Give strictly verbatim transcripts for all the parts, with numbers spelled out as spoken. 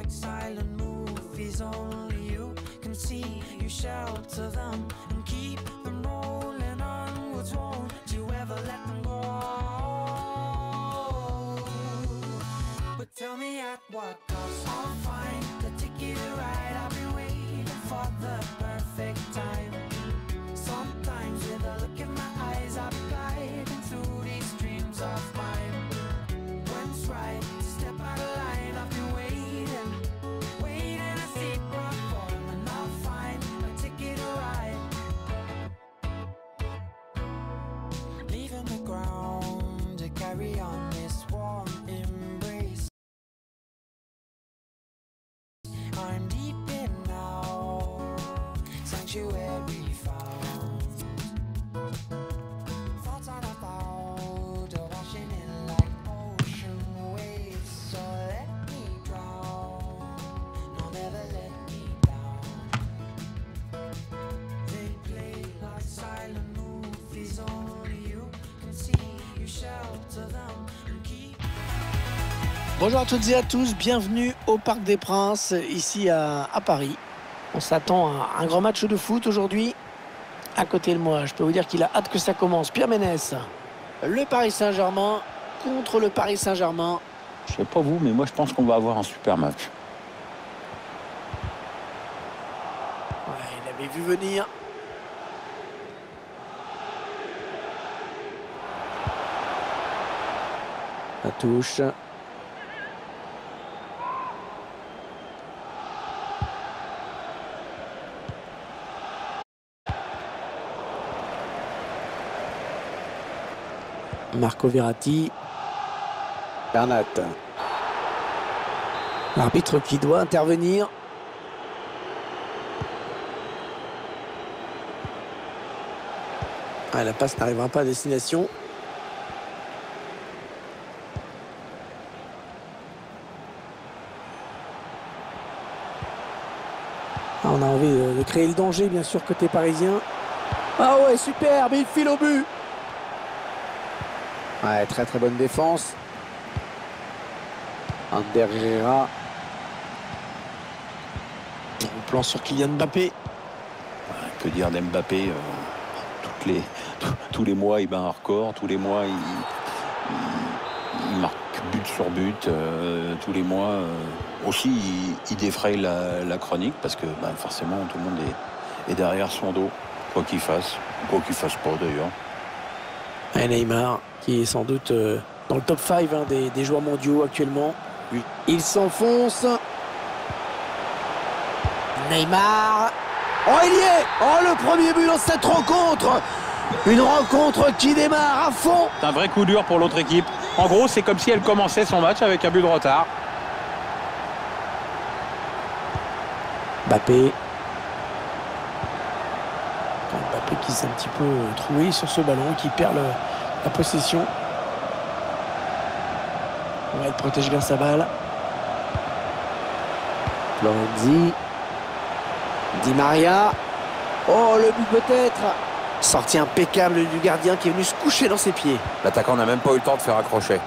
like silent movies, only you can see. You shelter them and keep them rolling onwards. Won't you ever let them go? But tell me at what cost? I'll find the ticket to ride. I've been waiting for the perfect time. Sometimes with a look in my eyes, I'll be gliding through these dreams of mine. When's right to step out of line? I've been waiting, waiting to see platform, and I'll find a ticket to ride. Leaving the ground to carry on this warm embrace. I'm deep in now, sanctuary found. Thoughts on a cloud are washing in like ocean waves. So let me drown, no, never let me down. They play like silent movies, only you can see. You shelter them and keep. Bonjour à toutes et à tous, bienvenue au Parc des Princes, ici à, à Paris. On s'attend à un grand match de foot aujourd'hui. À côté de moi, je peux vous dire qu'il a hâte que ça commence. Pierre Ménès, le Paris Saint-Germain contre le Paris Saint-Germain. Je sais pas vous, mais moi je pense qu'on va avoir un super match. Ouais, il avait vu venir. La touche. Marco Verratti. Bernat. L'arbitre qui doit intervenir. Ah, la passe n'arrivera pas à destination. Ah, on a envie de, de créer le danger, bien sûr, côté parisien. Ah ouais, super, mais il file au but. Ouais, très très bonne défense. Ander Herrera. On plan sur Kylian Mbappé. On peut dire d'Mbappé, euh, toutes les, tous les mois il bat un record, tous les mois il, il, il marque but sur but, euh, tous les mois euh, aussi il, il défraye la, la chronique parce que bah, forcément tout le monde est, est derrière son dos, quoi qu'il fasse, quoi qu'il fasse pas d'ailleurs. Et Neymar qui est sans doute euh, dans le top cinq hein, des, des joueurs mondiaux actuellement. Oui. Il s'enfonce. Neymar. Oh, il y est. Oh, le premier but dans cette rencontre. Une rencontre qui démarre à fond. C'est un vrai coup dur pour l'autre équipe. En gros, c'est comme si elle commençait son match avec un but de retard. Mbappé. Mbappé qui s'est un petit peu troué sur ce ballon, qui perd le, la possession. On va être protégé bien sa balle. Lorenzi. Di Maria. Oh, le but peut-être. Sortie impeccable du gardien qui est venu se coucher dans ses pieds. L'attaquant n'a même pas eu le temps de faire accrocher.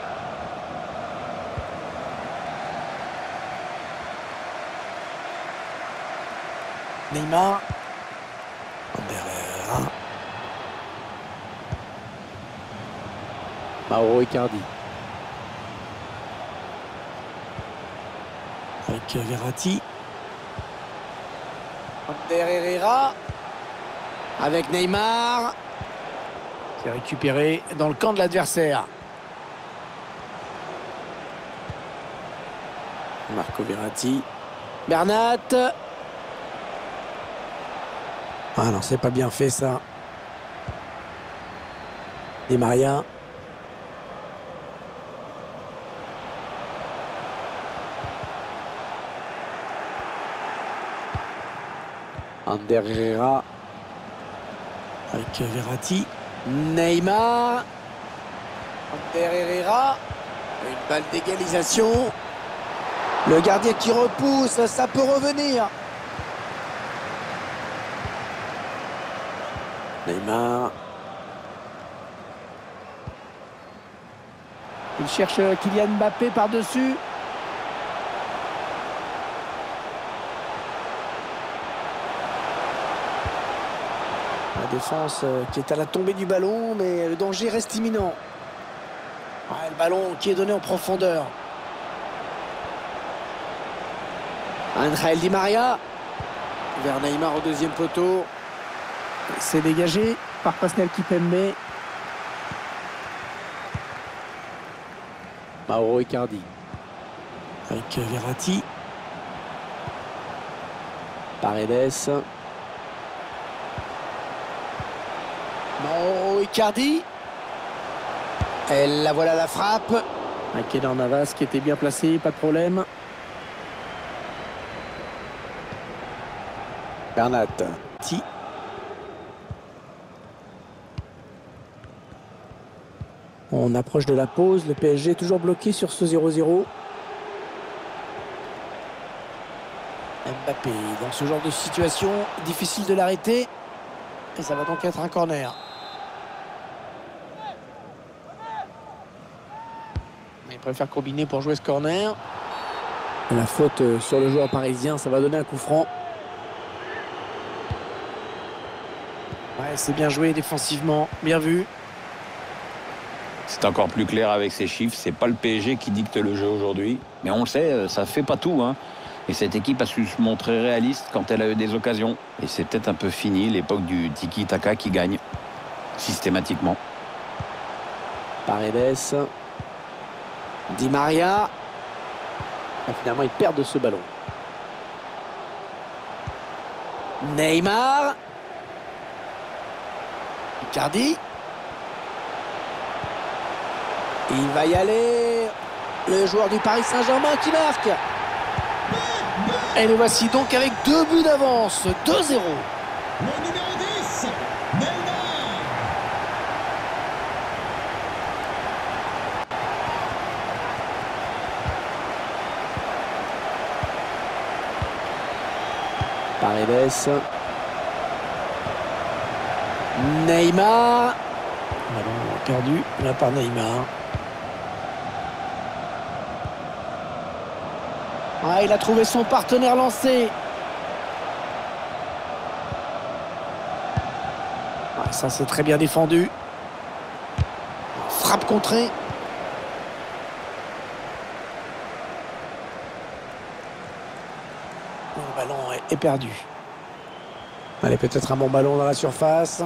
Neymar. Herrera. Mauro Icardi. Avec Verratti. Ander Herrera. Avec Neymar. C'est récupéré dans le camp de l'adversaire. Marco Verratti. Bernat. Ah non, c'est pas bien fait ça. Di Maria. Ander Herrera. Avec Verratti. Neymar. Ander Herrera. Une balle d'égalisation. Le gardien qui repousse, ça peut revenir. Neymar. Il cherche Kylian Mbappé par-dessus. La défense euh, qui est à la tombée du ballon, mais le danger reste imminent. Ouais, le ballon qui est donné en profondeur. Angel Di Maria vers Neymar au deuxième poteau. C'est dégagé par Pascal Kimpembe. Mauro Icardi avec Verratti. Paredes. Mauro Icardi. Et la voilà la frappe. Keylor Navas qui était bien placé, pas de problème. Bernat. Si. On approche de la pause. Le P S G est toujours bloqué sur ce zéro zéro. Mbappé, dans ce genre de situation, difficile de l'arrêter. Et ça va donc être un corner. Il préfère combiner pour jouer ce corner. La faute sur le joueur parisien, ça va donner un coup franc. Ouais, c'est bien joué défensivement, bien vu. C'est encore plus clair avec ces chiffres. C'est pas le P S G qui dicte le jeu aujourd'hui. Mais on le sait, ça fait pas tout, hein. Et cette équipe a su se montrer réaliste quand elle a eu des occasions. Et c'est peut-être un peu fini l'époque du tiki-taka qui gagne systématiquement. Paredes. Di Maria. Et finalement, ils perdent ce ballon. Neymar. Icardi. Il va y aller. Le joueur du Paris Saint-Germain qui marque. Et nous voici donc avec deux buts d'avance. deux zéro. Le numéro dix, Neymar. Paredes. Neymar. Ballon perdu là par Neymar. Ah, il a trouvé son partenaire lancé. Ah, ça c'est très bien défendu. Frappe contrée. Le ballon est perdu. Allez, peut-être un bon ballon dans la surface.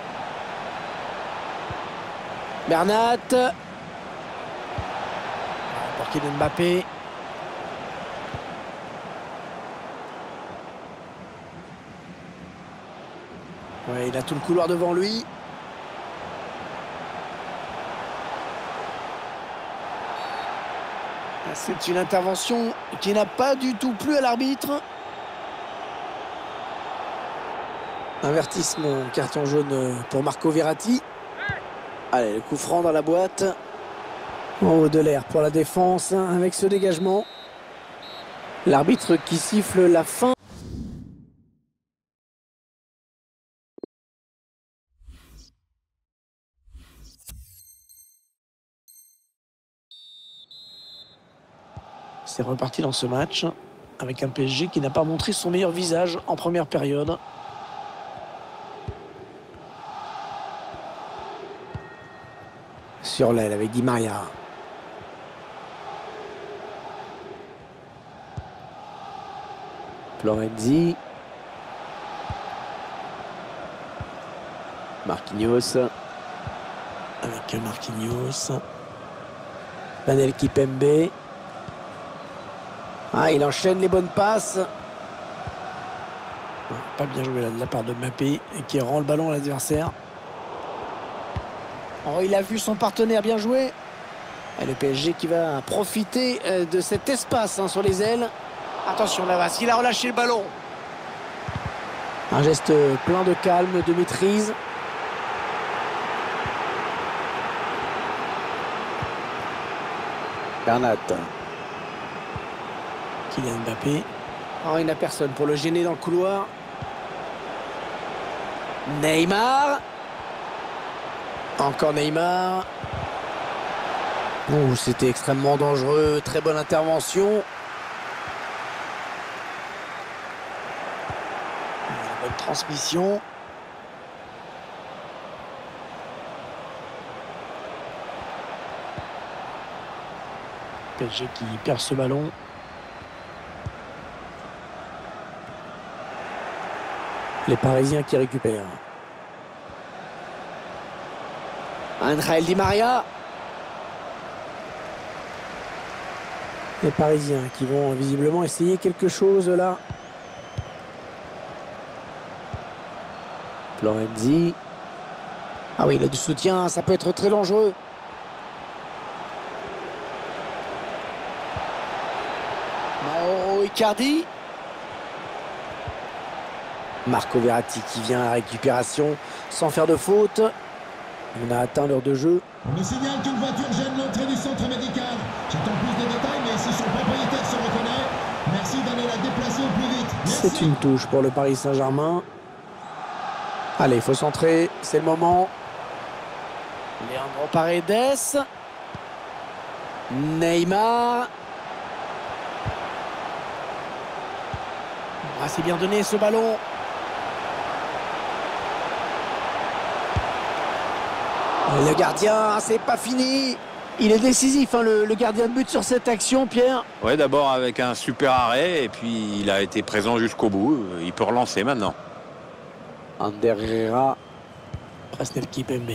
Bernat. Pour Kylian Mbappé. Ouais, il a tout le couloir devant lui. C'est une intervention qui n'a pas du tout plu à l'arbitre. Avertissement, carton jaune pour Marco Verratti. Allez, le coup franc dans la boîte. En haut de l'air pour la défense avec ce dégagement. L'arbitre qui siffle la fin. C'est reparti dans ce match avec un P S G qui n'a pas montré son meilleur visage en première période. Sur l'aile avec Di Maria. Florenzi. Marquinhos. Avec Marquinhos. Pascal Kimpembe. Ah, il enchaîne les bonnes passes. Pas bien joué là de la part de Mbappé qui rend le ballon à l'adversaire. Oh, il a vu son partenaire bien joué. Et le P S G qui va profiter de cet espace hein, sur les ailes. Attention Navas, il a relâché le ballon. Un geste plein de calme, de maîtrise. Bernat. Kylian Mbappé. Oh, il n'a personne pour le gêner dans le couloir. Neymar. Encore Neymar. Oh, c'était extrêmement dangereux. Très bonne intervention. Bonne transmission. P S G qui perd ce ballon. Les Parisiens qui récupèrent. Angel Di Maria. Les Parisiens qui vont visiblement essayer quelque chose là. Florenzi. Ah oui, il a du soutien, ça peut être très dangereux. Mauro Icardi. Marco Verratti qui vient à la récupération sans faire de faute. On a atteint l'heure de jeu. On me signale qu'une voiture gêne l'entrée du centre médical. J'attends plus de détails, mais si son propriétaire se reconnaît, merci d'aller la déplacer au plus vite. Merci. C'est une touche pour le Paris Saint-Germain. Allez, il faut centrer, c'est le moment. Leandro Paredes. Neymar. Ah, c'est bien donné ce ballon. Le gardien, c'est pas fini. Il est décisif, hein, le, le gardien de but sur cette action, Pierre. Ouais, d'abord avec un super arrêt et puis il a été présent jusqu'au bout. Il peut relancer maintenant. Ander Herrera. Presnel Kipembe.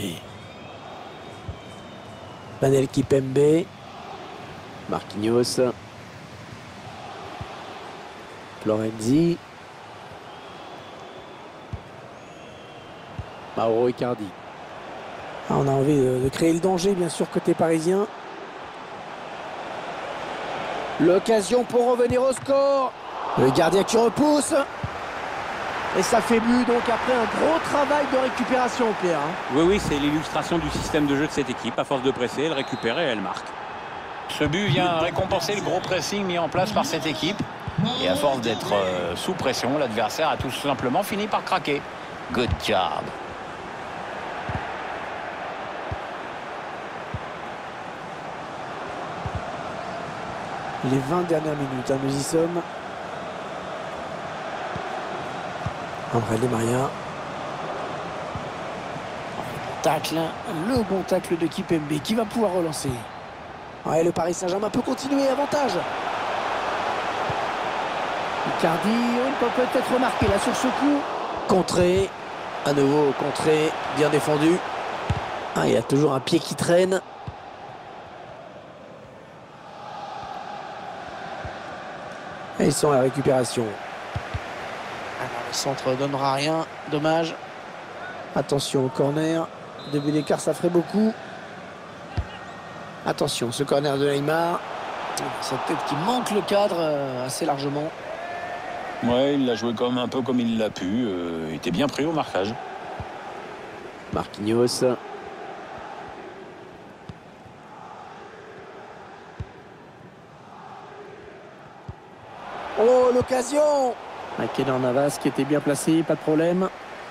Presnel Kipembe. Marquinhos. Florenzi. Mauro Icardi. Ah, on a envie de, de créer le danger, bien sûr, côté parisien. L'occasion pour revenir au score. Le gardien qui repousse. Et ça fait but, donc après un gros travail de récupération, Pierre. Oui, oui, c'est l'illustration du système de jeu de cette équipe. À force de presser, elle récupère et elle marque. Ce but vient récompenser le gros pressing mis en place par cette équipe. Et à force d'être euh, sous pression, l'adversaire a tout simplement fini par craquer. Good job. Les vingt dernières minutes, hein, nous y sommes. Angel Di Maria. Tacle, le bon tacle de Kipembe qui va pouvoir relancer. Ouais, le Paris Saint-Germain peut continuer, avantage. Icardi, il peut peut-être remarquer là sur ce coup. Contré, à nouveau contré, bien défendu. Ah, il y a toujours un pied qui traîne. Et ils sont à la récupération. Alors, le centre ne donnera rien. Dommage. Attention au corner. Deux buts d'écart, ça ferait beaucoup. Attention, ce corner de Neymar. Cette tête qui manque le cadre euh, assez largement. Ouais, il l'a joué comme un peu comme il l'a pu. Euh, il était bien pris au marquage. Marquinhos. Oh, l'occasion! Keylor Navas qui était bien placé, pas de problème.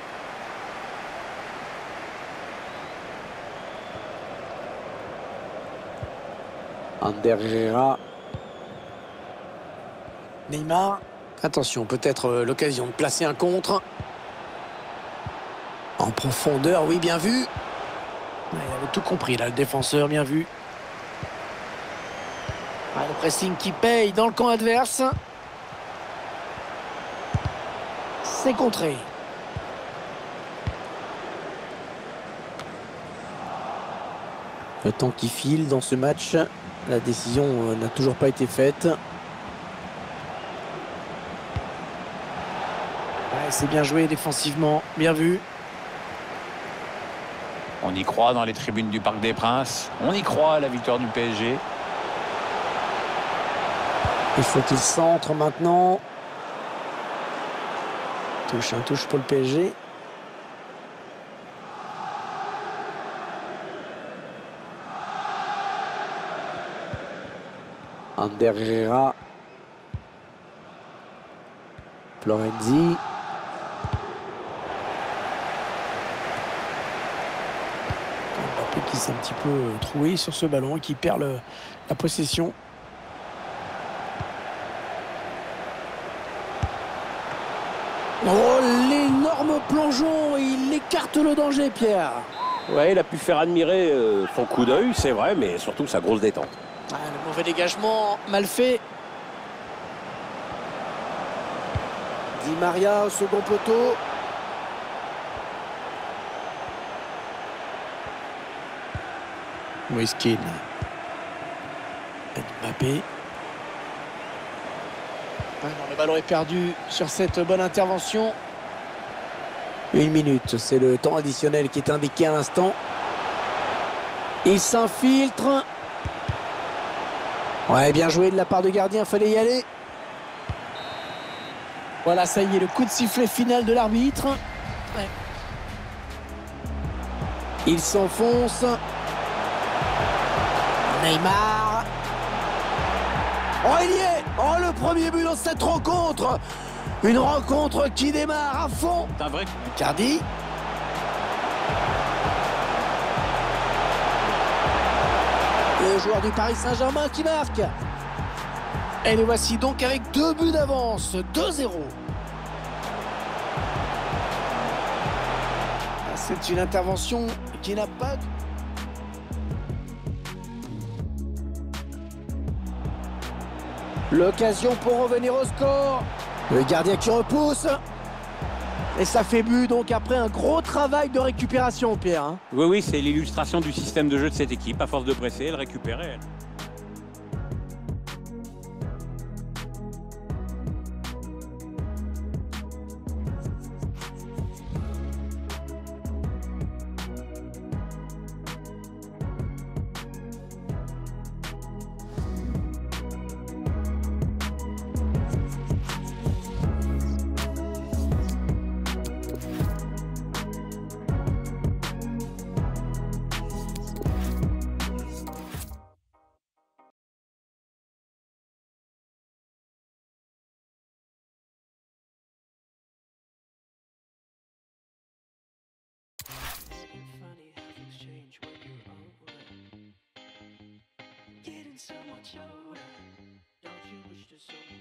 Ander Herrera. Neymar. Attention, peut-être euh, l'occasion de placer un contre. En profondeur, oui, bien vu. Il avait tout compris, là, le défenseur, bien vu. Ah, le pressing qui paye dans le camp adverse. C'est contré. Le temps qui file dans ce match. La décision euh, n'a toujours pas été faite. Ouais, c'est bien joué défensivement. Bien vu. On y croit dans les tribunes du Parc des Princes. On y croit à la victoire du P S G. Il faut qu'il centre maintenant. Touche, un touche pour le P S G. Ander Herrera. Florenzi. Mbappé qui s'est un petit peu troué sur ce ballon et qui perd le, la possession. Oh, l'énorme plongeon, il écarte le danger, Pierre. Ouais, il a pu faire admirer euh, son coup d'œil, c'est vrai, mais surtout sa grosse détente. Ah, le mauvais dégagement, mal fait. Di Maria au second poteau. Moiskin. Mbappé. Ah non, le ballon est perdu sur cette bonne intervention. Une minute, c'est le temps additionnel qui est indiqué à l'instant. Il s'infiltre. Ouais, bien joué de la part de gardien, fallait y aller. Voilà, ça y est, le coup de sifflet final de l'arbitre. Ouais. Il s'enfonce. Neymar. Oh, il y est. Oh, le premier but dans cette rencontre. Une rencontre qui démarre à fond. C'est un vrai. Cardi. Le joueur du Paris Saint-Germain qui marque. Et les voici donc avec deux buts d'avance, deux zéro. C'est une intervention qui n'a pas... L'occasion pour revenir au score. Le gardien qui repousse. Et ça fait but donc après un gros travail de récupération, Pierre. Hein. Oui, oui, c'est l'illustration du système de jeu de cette équipe. À force de presser, elle récupère. Elle. Funny how things change when you're older. Getting so much older. Don't you wish to so